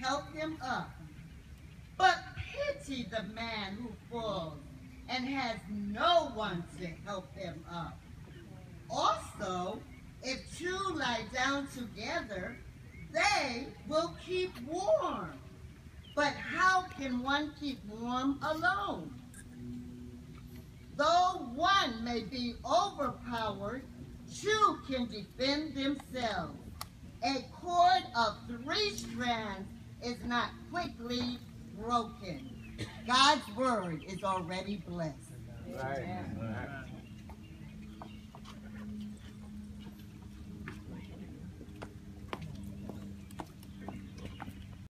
help him up. But pity the man who falls and has no one to help him up. Also, if two lie down together, they will keep warm. But how can one keep warm alone? Though one may be overpowered, two can defend themselves. A cord of 3 strands is not quickly broken. God's word is already blessed. Right.